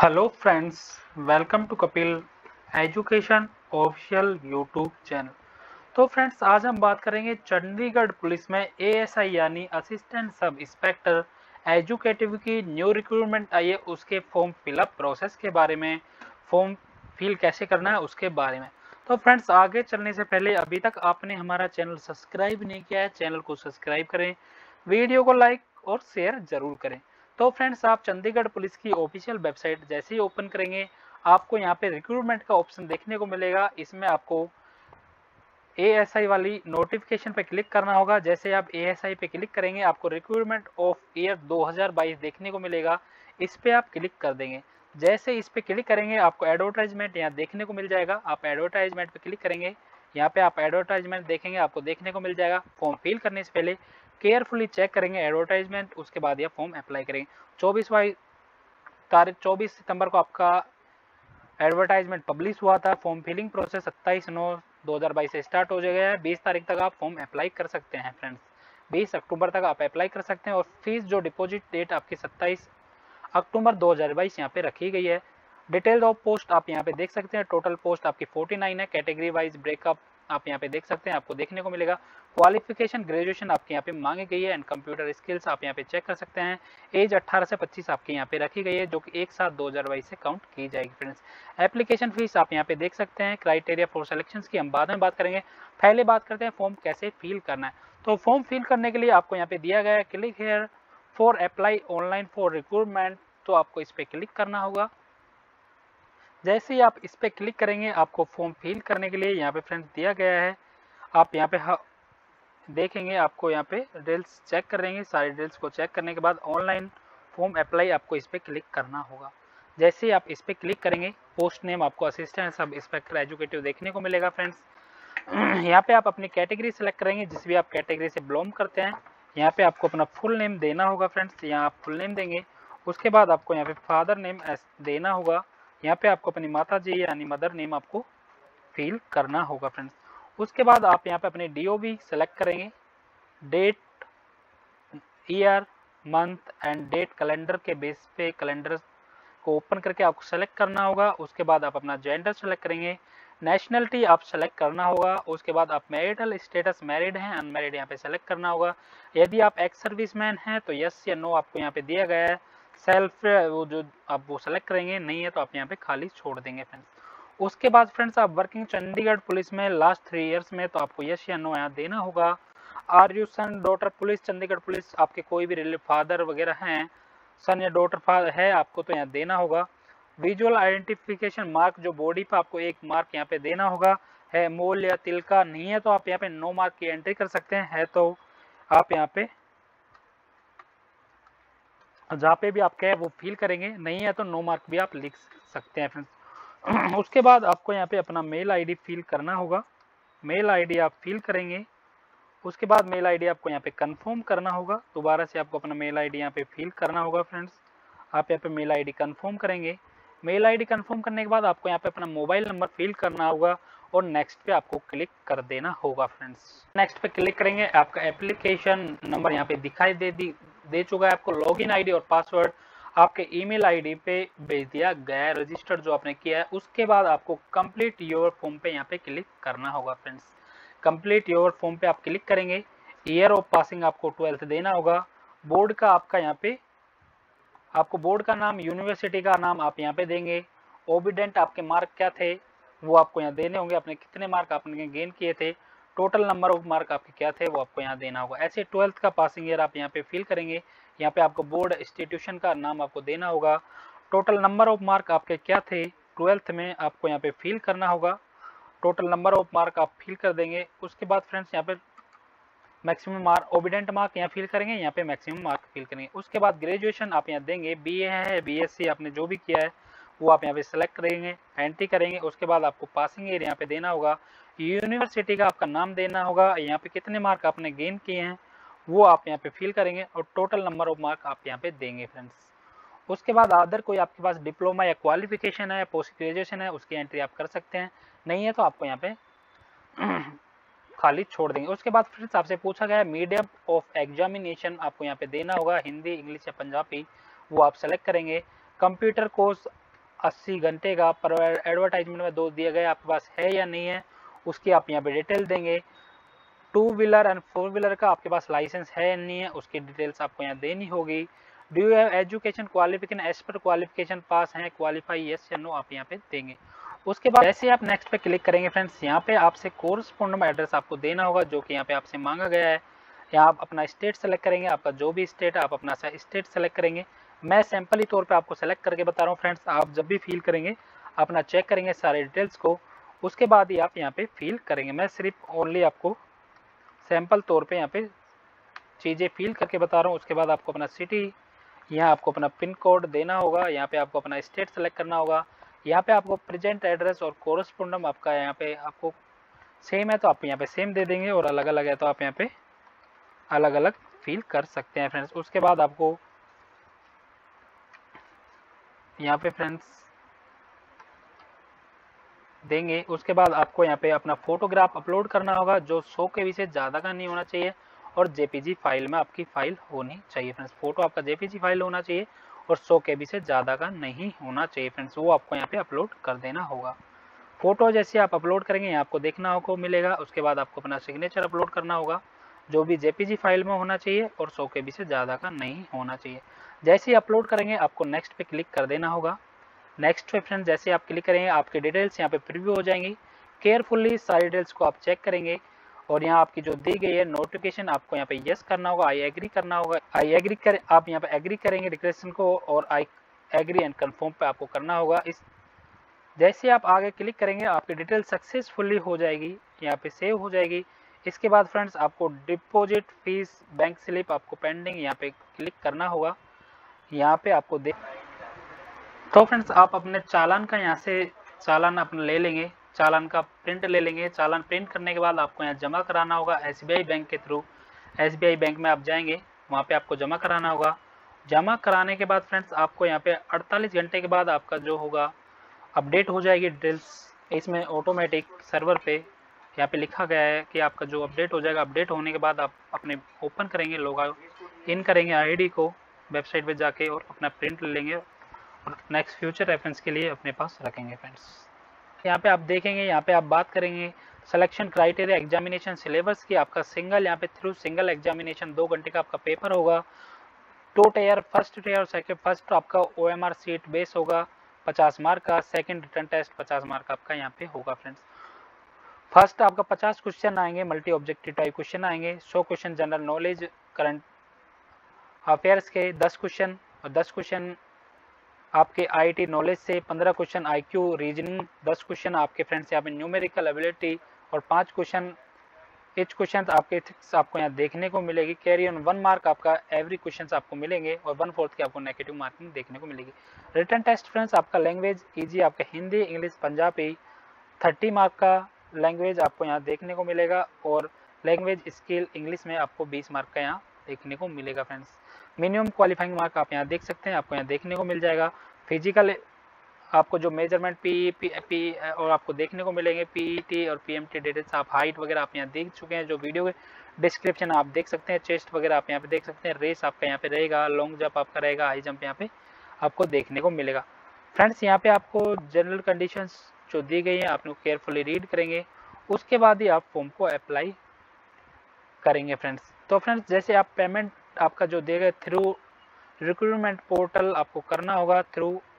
Hello friends, welcome to Kapil education official YouTube channel. तो friends, आज हम बात करेंगे चंडीगढ़ पुलिस में एएसआई यानी असिस्टेंट सब इंस्पेक्टर एजुकेटिव की न्यू रिक्रूटमेंट आई है, उसके फॉर्म फिलअप प्रोसेस के बारे में, फॉर्म फिल कैसे करना है उसके बारे में। तो फ्रेंड्स, आगे चलने से पहले अभी तक आपने हमारा चैनल सब्सक्राइब नहीं किया है, चैनल को सब्सक्राइब करें, वीडियो को लाइक और शेयर जरूर करें। तो फ्रेंड्स, आप चंडीगढ़ पुलिस की ऑफिशियल वेबसाइट जैसे ही ओपन करेंगे, आपको यहाँ पे रिक्रूटमेंट का ऑप्शन देखने को मिलेगा। इसमें आपको एएसआई वाली नोटिफिकेशन पे क्लिक करना होगा। जैसे आप एएसआई पे क्लिक करेंगे, आपको रिक्रूटमेंट ऑफ ईयर 2022 देखने को मिलेगा। इस पे आप क्लिक कर देंगे। जैसे इस पे क्लिक करेंगे, आपको एडवर्टाइजमेंट यहाँ देखने को मिल जाएगा। आप एडवर्टाइजमेंट पे क्लिक करेंगे, यहाँ पे आप एडवर्टाइजमेंट देखेंगे, आपको देखने को मिल जाएगा। फॉर्म फिल करने से पहले केयरफुली चेक करेंगे एडवर्टाइजमेंट, उसके बाद यह फॉर्म अप्लाई करेंगे। 24 सितंबर को आपका एडवर्टाइजमेंट पब्लिश हुआ था। फॉर्म फिलिंग प्रोसेस 27/9/2022 से स्टार्ट हो गया है। 20 तारीख तक आप फॉर्म अप्लाई कर सकते हैं फ्रेंड्स। 20 अक्टूबर तक आप अप्लाई कर सकते हैं और फीस जो डिपॉजिट डेट आपकी 27 अक्टूबर 2022 यहाँ पे रखी गई है। डिटेल ऑफ पोस्ट आप यहाँ पे देख सकते हैं। टोटल पोस्ट आपकी 49 है। कैटेगरी वाइज ब्रेकअप आप यहाँ पे देख सकते हैं, आपको देखने को मिलेगा। क्वालिफिकेशन ग्रेजुएशन आपके यहाँ पे मांगी गई है एंड कंप्यूटर स्किल्स आप यहाँ पे चेक कर सकते हैं। एज 18 से 25 आपके यहाँ पे रखी गई है, जो कि 1/7/2022 से काउंट की जाएगी फ्रेंड्स। एप्लीकेशन फीस आप यहाँ पे देख सकते हैं। क्राइटेरिया फॉर सिलेक्शन की हम बाद में बात करेंगे, पहले बात करते हैं फॉर्म कैसे फिल करना है। तो फॉर्म फिल करने के लिए आपको यहाँ पे दिया गया है click here for apply online for recruitment. तो आपको इस पे क्लिक करना होगा। जैसे ही आप इस पे क्लिक करेंगे, आपको फॉर्म फिल करने के लिए यहाँ पे फ्रेंड्स दिया गया है। आप यहाँ पे देखेंगे, आपको यहाँ पे डिटेल्स चेक करेंगे। सारे डिटेल्स को चेक करने के बाद ऑनलाइन फॉर्म अप्लाई आपको इस पे क्लिक करना होगा। जैसे ही आप इस पे क्लिक करेंगे, पोस्ट नेम आपको असिस्टेंट सब इंस्पेक्टर एजुकेटिव देखने को मिलेगा फ्रेंड्स। यहाँ पे आप अपनी कैटेगरी सेलेक्ट करेंगे, जिस भी आप कैटेगरी से बिलोंग करते हैं। यहाँ पे आपको अपना फुल नेम देना होगा फ्रेंड्स। यहाँ आप फुल नेम देंगे, उसके बाद आपको यहाँ पे फादर नेम देना होगा। यहाँ पे आपको अपनी माता जी यानी मदर नेम आपको फिल करना होगा फ्रेंड्स। उसके बाद आप यहाँ पे अपने डीओबी सेलेक्ट करेंगे। Date, year, month and date calendar के बेस पे कैलेंडर को ओपन करके आपको सेलेक्ट करना होगा। उसके बाद आप अपना जेंडर सेलेक्ट करेंगे। नेशनलिटी आप सेलेक्ट करना होगा। उसके बाद आप मैरिटल स्टेटस मैरिड हैं अनमैरिड यहाँ पे सेलेक्ट करना होगा। यदि आप एक्स सर्विसमैन हैं तो यस या नो आपको यहाँ पे दिया गया है। सेल्फ वो जो आप वो सेलेक्ट करेंगे, नहीं है तो आप यहाँ पे खाली छोड़ देंगे फ्रेंड्स। उसके बाद फ्रेंड्स, आप वर्किंग चंडीगढ़ पुलिस में लास्ट 3 ईयर्स में, तो आपको यस या नो यहाँ देना होगा। Are you son daughter police Chandigarh police, आपके कोई भी रिलेटिव फादर वगैरह हैं, सन या डॉटर फादर है आपको, तो यहाँ देना होगा। विजुअल आइडेंटिफिकेशन मार्क जो बॉडी पे आपको एक मार्क यहाँ पे देना होगा। है मोल या तिल का, नहीं है तो आप यहाँ पे नो मार्क की एंट्री कर सकते हैं। है तो आप यहाँ पे जहाँ पे भी आपका है वो फिल करेंगे, नहीं है तो नो मार्क भी आप लिख सकते हैं फ्रेंड्स। उसके बाद आपको यहाँ पे अपना मेल आईडी फिल करना होगा। मेल आईडी आप फिल करेंगे। उसके बाद मेल आईडी आपको यहाँ पे कंफर्म करना होगा। दोबारा से आपको अपना मेल आईडी यहाँ पे फिल करना होगा फ्रेंड्स। आप यहाँ पे मेल आईडी कंफर्म करेंगे। मेल आईडी कंफर्म करने के बाद आपको यहाँ पे अपना मोबाइल नंबर फिल करना होगा और नेक्स्ट पे आपको क्लिक कर देना होगा फ्रेंड्स। नेक्स्ट पे क्लिक करेंगे, आपका एप्लीकेशन नंबर यहाँ पे दिखाई दे चुका है। आपको लॉगिन आईडी और पासवर्ड आपके ईमेल आईडी पे भेज दिया गया है, रजिस्टर जो आपने किया है। उसके बाद आपको कंप्लीट योर फॉर्म पे यहाँ पे क्लिक करना होगा फ्रेंड्स। कंप्लीट योर फॉर्म पे आप क्लिक करेंगे। ईयर ऑफ पासिंग आपको 12th देना होगा। बोर्ड का आपका यहाँ पे आपको बोर्ड का नाम, यूनिवर्सिटी का नाम आप यहाँ पे देंगे। ओबिडेंट आपके मार्क क्या थे वो आपको यहाँ देने होंगे, अपने कितने मार्क आपने गेन किए थे, टोटल नंबर ऑफ मार्क आपके क्या थे वो आपको यहाँ देना होगा। ऐसे 12th का पासिंग ईयर आप यहाँ पे फिल करेंगे। यहाँ पे आपको बोर्ड इंस्टीट्यूशन का नाम आपको देना होगा। टोटल नंबर ऑफ मार्क आपके क्या थे 12th में आपको यहाँ पे फिल करना होगा। टोटल नंबर ऑफ मार्क आप फिल कर देंगे। उसके बाद फ्रेंड्स, यहाँ पे मैक्सिमम मार्क, ओबिडेंट मार्क यहाँ फिल करेंगे, यहाँ पे मैक्सिमम मार्क फिल करेंगे। उसके बाद ग्रेजुएशन आप यहाँ देंगे। बीए है, बीएससी आपने जो भी किया है वो आप यहाँ पे सेलेक्ट करेंगे, एंट्री करेंगे। उसके बाद आपको पासिंग ईयर यहाँ पे देना होगा। यूनिवर्सिटी का आपका नाम देना होगा। यहाँ पे कितने मार्क आपने गेन किए हैं वो आप यहाँ पे फिल करेंगे और टोटल नंबर ऑफ मार्क आप यहाँ पे देंगे फ्रेंड्स। उसके बाद अदर कोई आपके पास डिप्लोमा या क्वालिफिकेशन है, पोस्ट ग्रेजुएशन है, उसकी एंट्री आप कर सकते हैं, नहीं है तो आपको यहाँ पे खाली छोड़ देंगे। उसके बाद फ्रेंड्स, आपसे पूछा गया है मीडियम ऑफ एग्जामिनेशन आपको यहाँ पे देना होगा, हिंदी, इंग्लिश या पंजाबी, वो आप सेलेक्ट करेंगे। कंप्यूटर कोर्स 80 घंटे का पर एडवर्टाइजमेंट में डोज दिया गया आपके पास है या नहीं है, उसकी आप यहाँ पे डिटेल देंगे। 2 व्हीलर एंड 4 व्हीलर का आपके पास लाइसेंस है या नहीं है, उसकी डिटेल्स आपको यहाँ देनी होगी। Do you have education qualification, as per qualification पास है, क्वालिफाई यस या नो आप यहाँ पे देंगे। उसके बाद जैसे आप नेक्स्ट पे क्लिक करेंगे फ्रेंड्स, यहाँ पे आपसे कोरस्पोंडेंट एड्रेस आपको देना होगा जो कि यहाँ पे आपसे मांगा गया है। यहाँ आप अपना स्टेट सेलेक्ट करेंगे, आपका जो भी स्टेट है आप अपना स्टेट सेलेक्ट करेंगे। मैं सैंपल ही तौर पे आपको सेलेक्ट करके बता रहा हूँ फ्रेंड्स, आप जब भी फिल करेंगे अपना चेक करेंगे सारे डिटेल्स को, उसके बाद ही आप यहाँ पे फिल करेंगे। मैं सिर्फ ओनली आपको सैंपल तौर पे यहाँ पे चीज़ें फिल करके बता रहा हूँ। उसके बाद आपको अपना सिटी, यहाँ आपको अपना पिन कोड देना होगा, यहाँ पे आपको अपना स्टेट सेलेक्ट करना होगा। यहाँ पे आपको प्रेजेंट एड्रेस और कोरस्पोंडेंट आपका यहाँ पे आपको सेम है तो आप यहाँ पे सेम दे देंगे, और अलग अलग है तो आप यहाँ पे अलग अलग फिल कर सकते हैं फ्रेंड्स। उसके बाद आपको यहाँ पे फ्रेंड्स देंगे। उसके बाद आपको यहाँ पे अपना फोटोग्राफ अपलोड करना होगा जो 100 KB से ज़्यादा का नहीं होना चाहिए, और जेपीजी फाइल में आपकी फाइल होनी चाहिए फ्रेंड्स। फोटो आपका जेपीजी फाइल होना चाहिए और 100 KB से ज़्यादा का नहीं होना चाहिए फ्रेंड्स, वो आपको यहाँ पे अपलोड कर देना होगा। फोटो जैसे आप अपलोड करेंगे यहाँ आपको देखना को मिलेगा। उसके बाद आपको अपना सिग्नेचर अपलोड करना होगा जो भी जेपीजी फाइल में होना चाहिए और 100 KB से ज़्यादा का नहीं होना चाहिए। जैसे ही अपलोड करेंगे आपको नेक्स्ट पे क्लिक कर देना होगा। नेक्स्ट पे फ्रेंड्स जैसे आप क्लिक करेंगे आपकी डिटेल्स यहाँ पे प्रीव्यू हो जाएंगी। केयरफुली सारी डिटेल्स को आप चेक करेंगे, और यहाँ आपकी जो दी गई है नोटिफिकेशन आपको यहाँ पे यस करना होगा, आई एग्री करना होगा। आई एग्री कर आप यहाँ पे एग्री करेंगे डिक्लेरेशन को, और आई एग्री एंड कंफर्म पे आपको करना होगा। इस जैसे आप आगे क्लिक करेंगे आपकी डिटेल सक्सेसफुली हो जाएगी, यहाँ पे सेव हो जाएगी। इसके बाद फ्रेंड्स आपको डिपॉजिट फीस बैंक स्लिप आपको पेंडिंग यहाँ पे क्लिक करना होगा। यहाँ पे आपको तो फ्रेंड्स आप अपने चालान का यहाँ से चालान अपना ले लेंगे, चालान का प्रिंट ले लेंगे। चालान प्रिंट करने के बाद आपको यहाँ जमा कराना होगा एसबीआई बैंक के थ्रू। एसबीआई बैंक में आप जाएंगे, वहाँ पे आपको जमा कराना होगा। जमा कराने के बाद फ्रेंड्स आपको यहाँ पे 48 घंटे के बाद आपका जो होगा अपडेट हो जाएगी डिटेल्स। इसमें ऑटोमेटिक सर्वर पे यहाँ पे लिखा गया है कि आपका जो अपडेट हो जाएगा। अपडेट होने के बाद आप अपने ओपन करेंगे, लॉग इन करेंगे आईडी को वेबसाइट पे जाके, और अपना प्रिंट ले लेंगे और नेक्स्ट फ्यूचर रेफरेंस के लिए अपने पास रखेंगे फ्रेंड्स। यहाँ पे आप देखेंगे, यहाँ पे आप बात करेंगे सिलेक्शन क्राइटेरिया एग्जामिनेशन सिलेबस की। आपका सिंगल यहाँ पे थ्रू सिंगल एग्जामिनेशन 2 घंटे का आपका पेपर होगा। 2 टायर, फर्स्ट टायर और सेकंड। फर्स्ट आपका OMR सीट बेस होगा 50 मार्क का, सेकंड रिटर्न टेस्ट 50 मार्क आपका यहाँ पे होगा फ्रेंड्स। फर्स्ट आपका 50 क्वेश्चन आएंगे, मल्टी ऑब्जेक्टिव टाइप क्वेश्चन आएंगे। 100 question general knowledge current affairs के 10 क्वेश्चन, और 10 क्वेश्चन आपके आईटी नॉलेज से, 15 क्वेश्चन आईक्यू रीजनिंग, 10 क्वेश्चन आपके फ्रेंड्स यहाँ पे न्यूमेरिकल एबिलिटी, और 5 क्वेश्चन एच क्वेश्चन आपके एथिक्स आपको यहाँ देखने को मिलेगी। कैरी ऑन 1 मार्क आपका एवरी क्वेश्चन आपको मिलेंगे, और 1/4 की आपको नेगेटिव मार्किंग देखने को मिलेगी। रिटर्न टेस्ट फ्रेंड्स आपका लैंग्वेज ईजी आपका हिंदी इंग्लिश पंजाबी 30 मार्क का लैंग्वेज आपको यहाँ देखने को मिलेगा, और लैंग्वेज स्किल इंग्लिश में आपको 20 मार्क का यहाँ देखने को मिलेगा फ्रेंड्स। मिनिमम क्वालिफाइंग मार्क आप यहाँ देख सकते हैं, आपको यहाँ देखने को मिल जाएगा। फिजिकल आपको जो मेजरमेंट पी और आपको देखने को मिलेंगे, पीईटी और पीएमटी डिटेल्स आप हाइट वगैरह आप यहाँ देख चुके हैं, जो वीडियो के डिस्क्रिप्शन आप देख सकते हैं। चेस्ट वगैरह आप यहाँ पे देख सकते हैं। रेस आपका यहाँ पे रहेगा, लॉन्ग जंप आपका रहेगा, हाई जंप यहाँ पे आपको देखने को मिलेगा फ्रेंड्स। यहाँ पे आपको जनरल कंडीशंस जो दी गई है आपने केयरफुली रीड करेंगे, उसके बाद ही आप फॉर्म को अप्लाई करेंगे फ्रेंड्स। तो फ्रेंड्स जैसे आप पेमेंट आपका जो देगा थ्रू रिक्रूटमेंट पोर्टल आपको करना होगा, थ्रू